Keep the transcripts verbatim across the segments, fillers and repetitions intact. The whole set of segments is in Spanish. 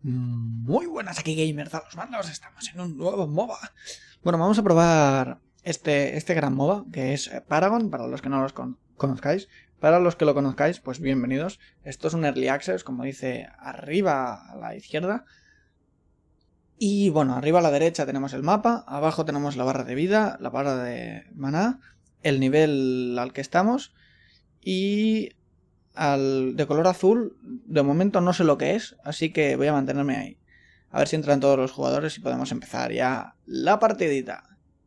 Muy buenas, aquí Gamers a los mandos, estamos en un nuevo MOBA. Bueno, vamos a probar este, este gran MOBA, que es Paragon, para los que no los con conozcáis. Para los que lo conozcáis, pues bienvenidos. Esto es un Early Access, como dice arriba a la izquierda. Y bueno, arriba a la derecha tenemos el mapa, abajo tenemos la barra de vida, la barra de maná, el nivel al que estamos y... Al de color azul, de momento no sé lo que es, así que voy a mantenerme ahí. A ver si entran todos los jugadores y podemos empezar ya la partidita.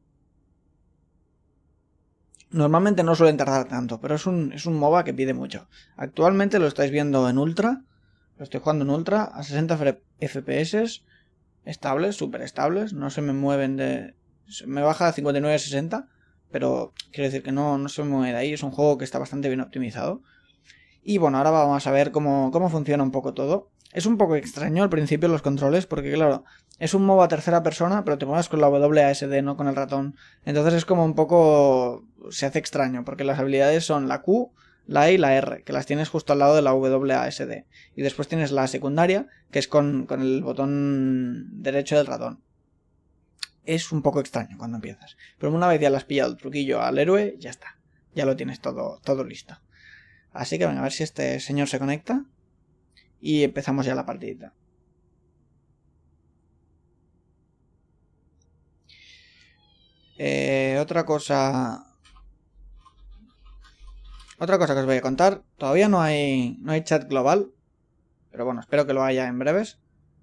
Normalmente no suelen tardar tanto, pero es un, es un MOBA que pide mucho. Actualmente lo estáis viendo en Ultra, lo estoy jugando en Ultra a sesenta F P S, estables, súper estables, no se me mueven de... Me baja a cincuenta y nueve a sesenta, pero quiero decir que no, no se me mueve de ahí, es un juego que está bastante bien optimizado. Y bueno, ahora vamos a ver cómo, cómo funciona un poco todo. Es un poco extraño al principio los controles, porque claro, es un MOBA tercera persona, pero te mueves con la W A S D, no con el ratón. Entonces es como un poco... se hace extraño, porque las habilidades son la Q, la E y la R, que las tienes justo al lado de la W A S D. Y después tienes la secundaria, que es con, con el botón derecho del ratón. Es un poco extraño cuando empiezas. Pero una vez ya le has pillado el truquillo al héroe, ya está. Ya lo tienes todo, todo listo. Así que venga, a ver si este señor se conecta. Y empezamos ya la partidita. Eh, otra cosa... Otra cosa que os voy a contar. Todavía no hay, no hay chat global. Pero bueno, espero que lo haya en breves.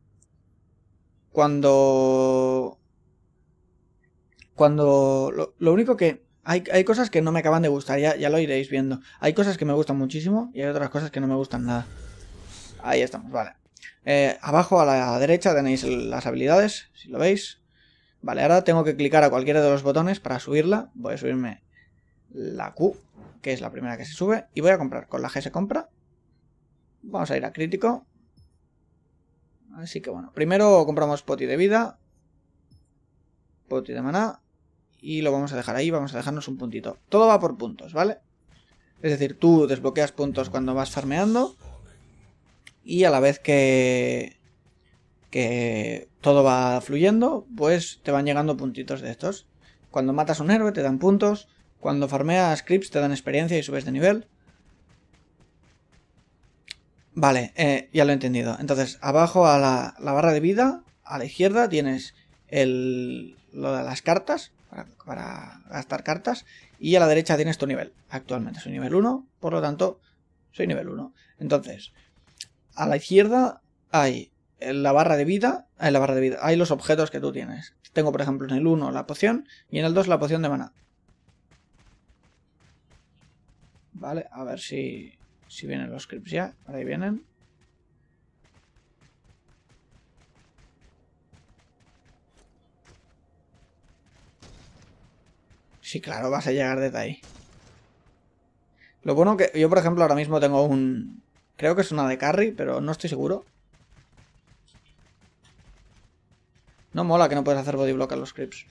Cuando... Cuando... Lo, lo único que... Hay, hay cosas que no me acaban de gustar, ya, ya lo iréis viendo. Hay cosas que me gustan muchísimo y hay otras cosas que no me gustan nada. Ahí estamos, vale. Eh, abajo a la derecha tenéis las habilidades, si lo veis. Vale, ahora tengo que clicar a cualquiera de los botones para subirla. Voy a subirme la Q, que es la primera que se sube. Y voy a comprar, con la G se compra. Vamos a ir a crítico. Así que bueno, primero compramos poti de vida. Poti de maná. Y lo vamos a dejar ahí, vamos a dejarnos un puntito. Todo va por puntos, ¿vale? Es decir, tú desbloqueas puntos cuando vas farmeando. Y a la vez que, que todo va fluyendo, pues te van llegando puntitos de estos. Cuando matas a un héroe te dan puntos. Cuando farmeas creeps te dan experiencia y subes de nivel. Vale, eh, ya lo he entendido. Entonces, abajo a la, la barra de vida, a la izquierda tienes el, lo de las cartas. Para, para gastar cartas, y a la derecha tienes tu nivel. Actualmente soy nivel uno, por lo tanto soy nivel uno. Entonces, a la izquierda hay en la barra de vida, en la barra de vida hay los objetos que tú tienes. Tengo, por ejemplo, en el uno la poción y en el dos la poción de maná. Vale, a ver si, si vienen los creeps ya. Ahí vienen. Sí, claro, vas a llegar desde ahí. Lo bueno que yo, por ejemplo, ahora mismo tengo un... Creo que es una de carry, pero no estoy seguro. No mola que no puedes hacer body block a los creeps.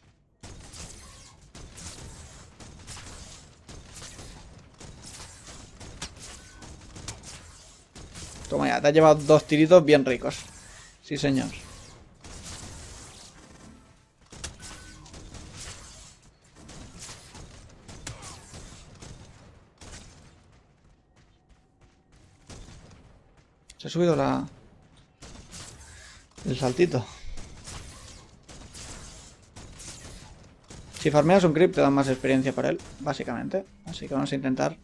Toma ya, te has llevado dos tiritos bien ricos. Sí, señor. Se ha subido la... el saltito. Si farmeas un creep te dan más experiencia por él, básicamente. Así que vamos a intentar.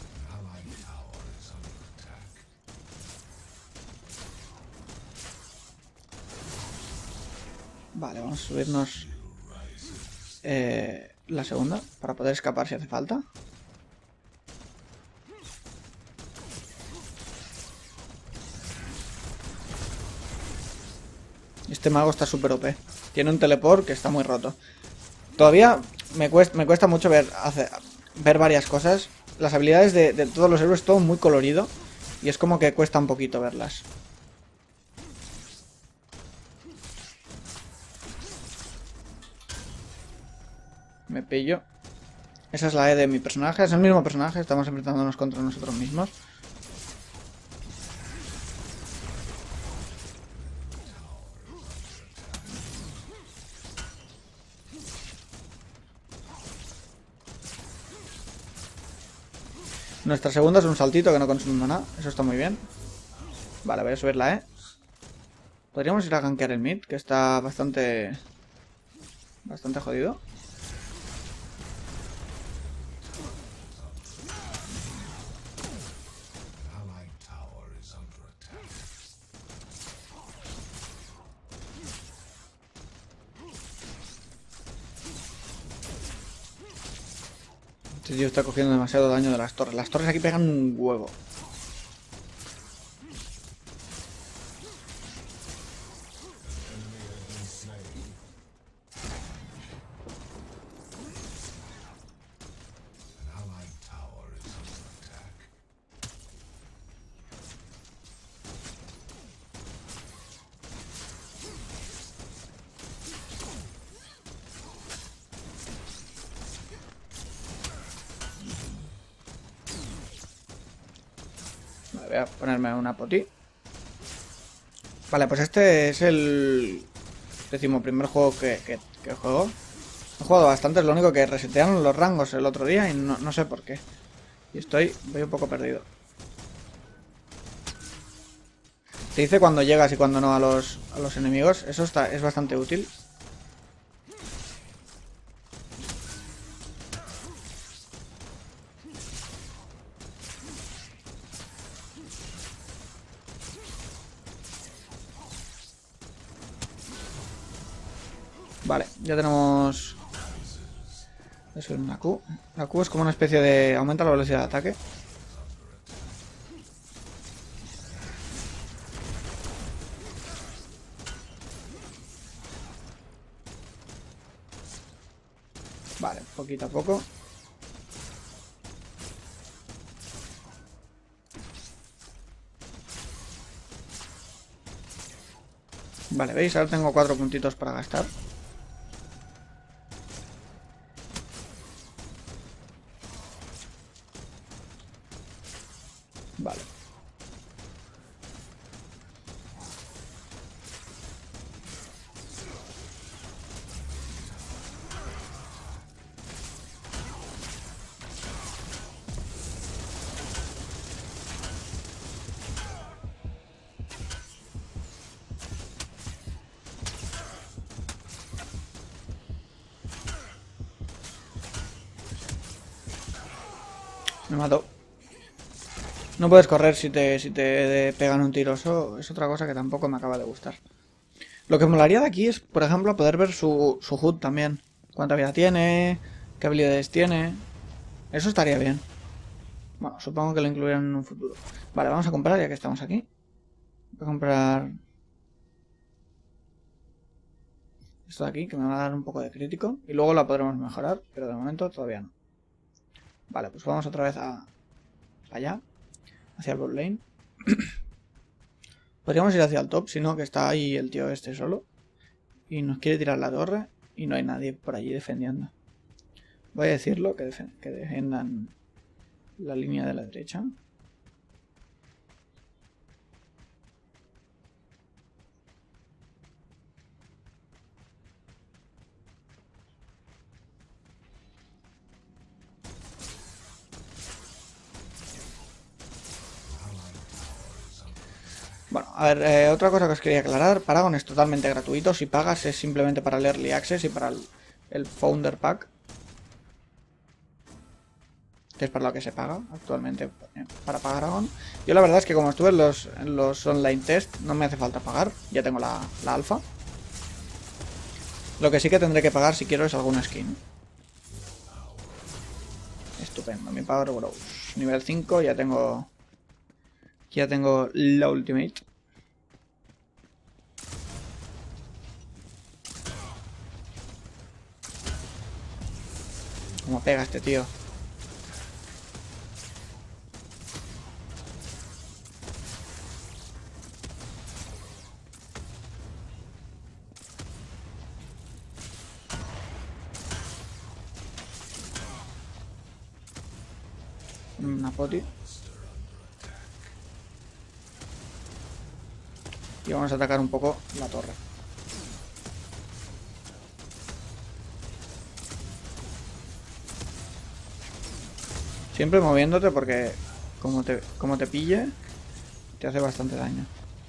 Vale, vamos a subirnos eh, la segunda para poder escapar si hace falta. Este mago está súper O P. Tiene un teleport que está muy roto. Todavía me cuesta, me cuesta mucho ver, hacer, ver varias cosas. Las habilidades de, de todos los héroes, todo muy colorido. Y es como que cuesta un poquito verlas. Me pillo. Esa es la E de mi personaje. Es el mismo personaje. Estamos enfrentándonos contra nosotros mismos. Nuestra segunda es un saltito que no consume maná. Eso está muy bien. Vale, voy a subirla, ¿eh? Podríamos ir a gankear el mid, que está bastante... Bastante jodido. Este tío está cogiendo demasiado daño de las torres. Las torres aquí pegan un huevo. Voy a ponerme una poti. Vale, pues este es el decimoprimer juego que, que, que juego. He jugado bastante, es lo único que resetearon los rangos el otro día y no, no sé por qué. Y estoy, voy un poco perdido. Te dice cuando llegas y cuando no a los, a los enemigos. Eso está, es bastante útil. Vale, ya tenemos... Eso es una Q. La Q es como una especie de... Aumenta la velocidad de ataque. Vale, poquito a poco. Vale, ¿veis? Ahora tengo cuatro puntitos para gastar. Vale. Me mató. No puedes correr si te, si te pegan un tiro. Eso es otra cosa que tampoco me acaba de gustar. Lo que molaría de aquí es, por ejemplo, poder ver su, su H U D también. Cuánta vida tiene, qué habilidades tiene. Eso estaría bien. Bueno, supongo que lo incluirán en un futuro. Vale, vamos a comprar ya que estamos aquí. Voy a comprar... esto de aquí, que me va a dar un poco de crítico. Y luego la podremos mejorar, pero de momento todavía no. Vale, pues vamos otra vez a... allá. Hacia el bot lane. Podríamos ir hacia el top, sino que está ahí el tío este solo. Y nos quiere tirar la torre. Y no hay nadie por allí defendiendo. Voy a decirlo, que, defen que defiendan la línea de la derecha. Bueno, a ver, eh, otra cosa que os quería aclarar. Paragon es totalmente gratuito. Si pagas es simplemente para el Early Access y para el, el Founder Pack. Que es para lo que se paga actualmente para Paragon. Yo la verdad es que como estuve en los, en los online test, no me hace falta pagar. Ya tengo la, la alfa. Lo que sí que tendré que pagar si quiero es alguna skin. Estupendo, mi Power Grows. Nivel cinco, ya tengo... Ya tengo la Ultimate. ¿Cómo pega este tío? Una poti. Y vamos a atacar un poco la torre. Siempre moviéndote porque como te, como te pille, te hace bastante daño.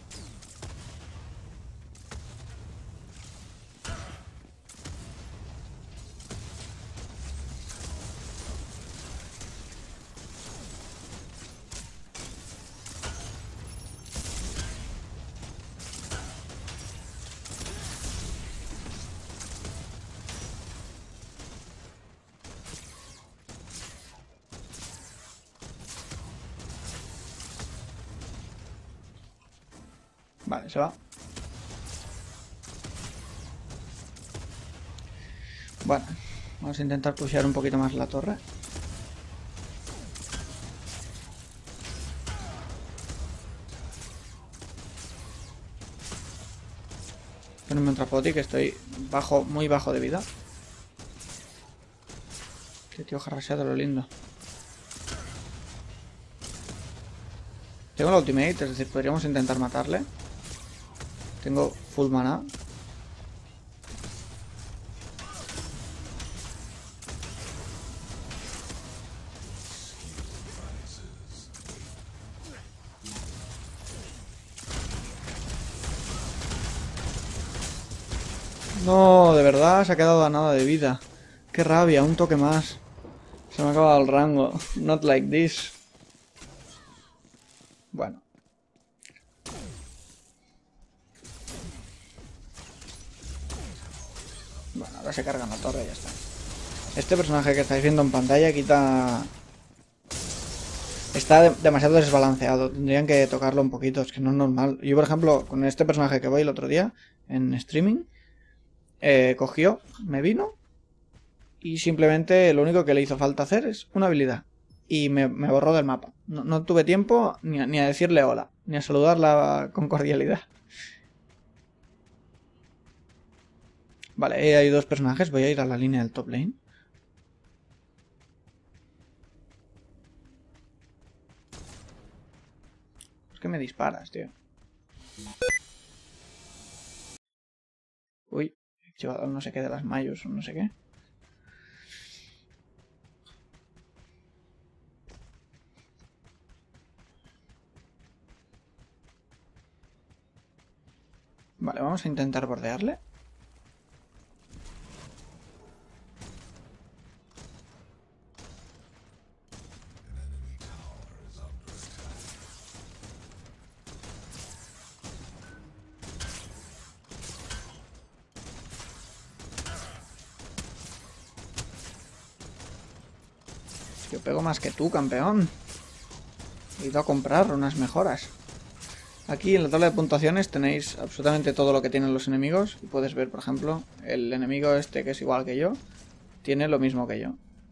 Vale, se va. Bueno, vamos a intentar pushear un poquito más la torre. Ponerme un trapoti que estoy bajo, muy bajo de vida. Este tío jarraseado lo lindo. Tengo la ultimate, es decir, podríamos intentar matarle. Tengo full mana. No, de verdad se ha quedado a nada de vida. Qué rabia, un toque más. Se me ha acabado el rango. Not like this. Bueno. Bueno, ahora se carga la torre y ya está. Este personaje que estáis viendo en pantalla quita... Está de demasiado desbalanceado. Tendrían que tocarlo un poquito, es que no es normal. Yo, por ejemplo, con este personaje que voy el otro día en streaming, eh, cogió, me vino y simplemente lo único que le hizo falta hacer es una habilidad. Y me, me borró del mapa. No, no tuve tiempo ni a, ni a decirle hola, ni a saludarla con cordialidad. Vale, hay dos personajes. Voy a ir a la línea del top lane. ¿Por qué me disparas, tío? Uy, he llevado no sé qué de las mayos o no sé qué. Vale, vamos a intentar bordearle. Yo pego más que tú, campeón. He ido a comprar unas mejoras. Aquí en la tabla de puntuaciones tenéis absolutamente todo lo que tienen los enemigos. Y puedes ver, por ejemplo, el enemigo este que es igual que yo, tiene lo mismo que yo.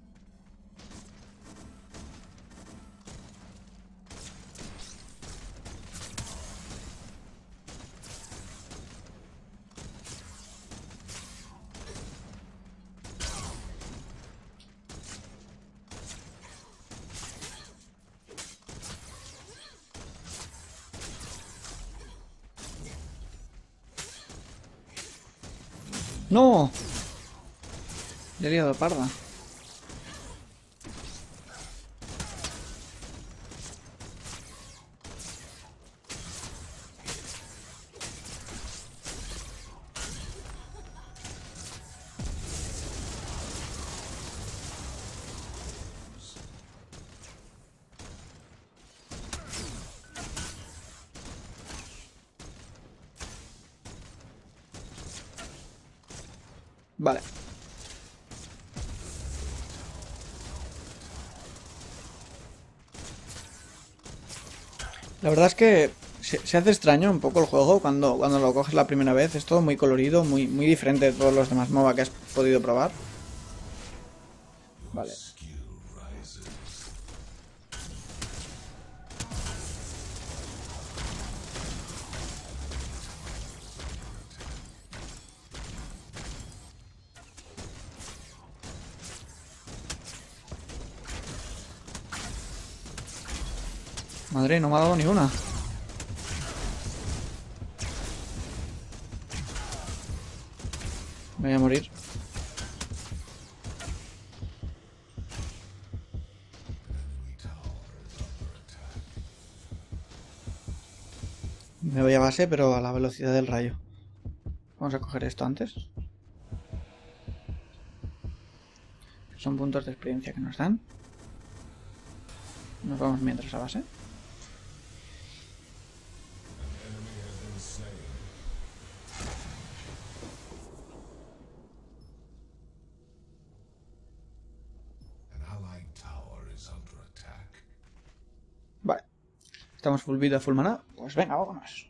¡No! Le he liado parda. Vale. La verdad es que se, se hace extraño un poco el juego cuando, cuando lo coges la primera vez. Es todo muy colorido, muy, muy diferente de todos los demás MOBA que has podido probar. Vale. Madre, no me ha dado ni una. Me voy a morir. me voy a base, pero a la velocidad del rayo. Vamos a coger esto antes. Son puntos de experiencia que nos dan. Nos vamos mientras a base. Vale. Estamos full vida, full mana. Pues venga, vámonos.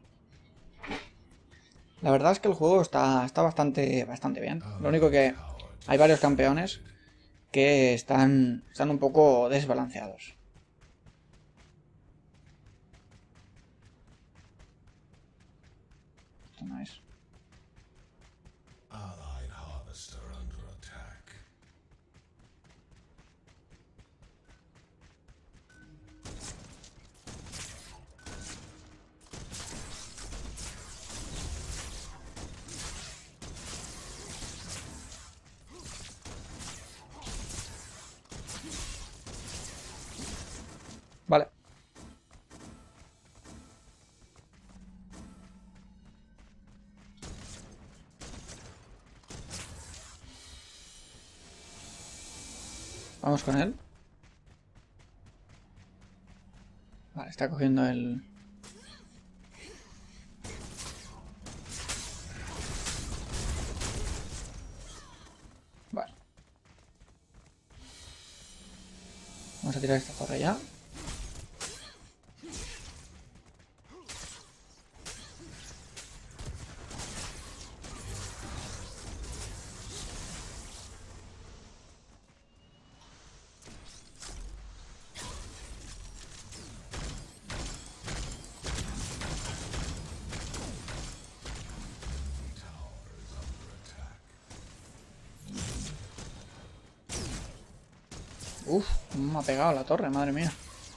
La verdad es que el juego está, está bastante, bastante bien. Lo único que hay varios campeones que están, están un poco desbalanceados. Esto no es. Vale. Vamos con él. Vale, está cogiendo el... Vale. Vamos a tirar esta torre ya. Uf, me ha pegado la torre, madre mía.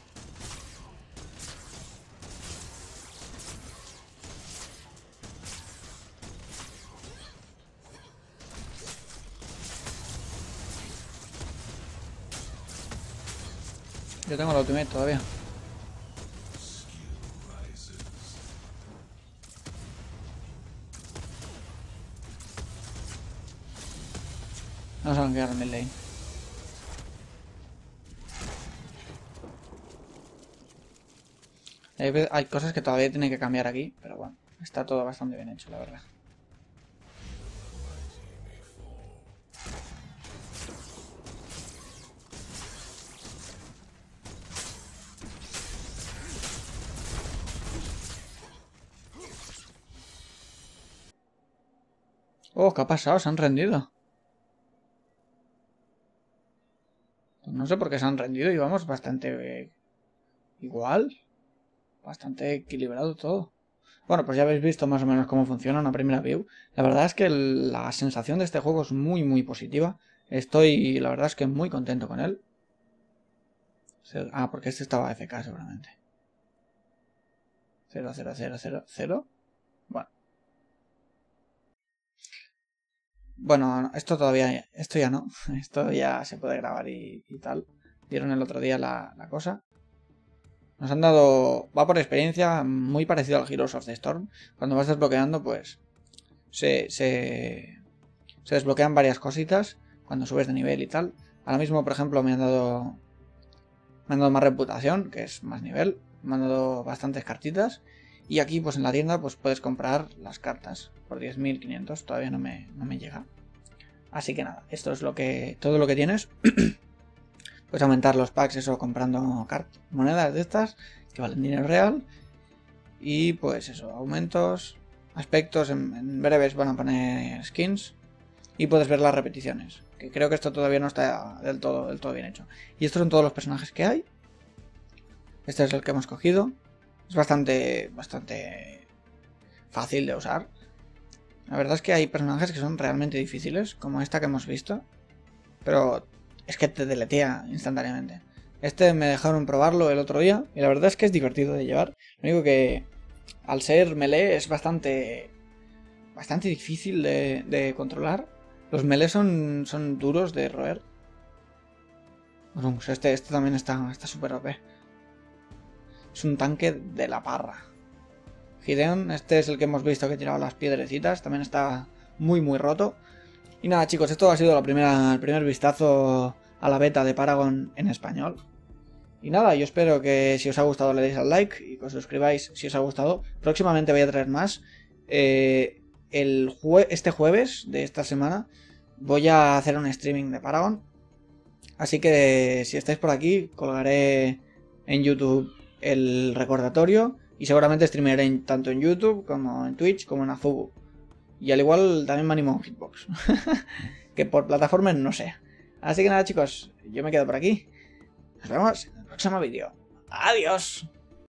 Yo tengo el ultimate todavía. Vamos a cambiar el mid lane. Hay, hay cosas que todavía tienen que cambiar aquí, pero bueno, está todo bastante bien hecho, la verdad. Oh, ¿qué ha pasado? Se han rendido. Pues no sé por qué se han rendido y vamos bastante eh, igual. Bastante equilibrado todo. Bueno, pues ya habéis visto más o menos cómo funciona una primera view. La verdad es que el, la sensación de este juego es muy muy positiva. Estoy, la verdad es que muy contento con él. Ah, porque este estaba A F K seguramente. cero, cero, cero, cero, cero. Bueno. Bueno, esto todavía, esto ya no. Esto ya se puede grabar y, y tal. Dieron el otro día la, la cosa. Nos han dado, va por experiencia, muy parecido al Heroes of the Storm. Cuando vas desbloqueando, pues se, se, se desbloquean varias cositas cuando subes de nivel y tal. Ahora mismo, por ejemplo, me han dado me han dado más reputación, que es más nivel. Me han dado bastantes cartitas. Y aquí, pues en la tienda, pues puedes comprar las cartas por diez mil quinientos. Todavía no me, no me llega. Así que nada, esto es lo que todo lo que tienes. Puedes aumentar los packs, eso, comprando monedas de estas, que valen dinero real. Y pues eso, aumentos, aspectos, en, en breves van a poner skins. Y puedes ver las repeticiones, que creo que esto todavía no está del todo, del todo bien hecho. Y estos son todos los personajes que hay. Este es el que hemos cogido. Es bastante, bastante fácil de usar. La verdad es que hay personajes que son realmente difíciles, como esta que hemos visto. Pero es que te deletea instantáneamente. Este me dejaron probarlo el otro día y la verdad es que es divertido de llevar. Lo único que al ser melee es bastante bastante difícil de, de controlar. Los melee son, son duros de roer. Bueno, pues este, este también está súper O P. Es un tanque de la parra. Gideon, este es el que hemos visto que tiraba las piedrecitas, también está muy muy roto. Y nada chicos, esto ha sido la primera, el primer vistazo a la beta de Paragon en español. Y nada, yo espero que si os ha gustado le deis al like y que os suscribáis si os ha gustado. Próximamente voy a traer más. Eh, el jue este jueves de esta semana voy a hacer un streaming de Paragon. Así que si estáis por aquí, colgaré en YouTube el recordatorio. Y seguramente streamearé tanto en YouTube como en Twitch como en Azubu. Y al igual también me animo en Hitbox. Que por plataformas no sé. Así que nada chicos, yo me quedo por aquí. Nos vemos en el próximo vídeo. ¡Adiós!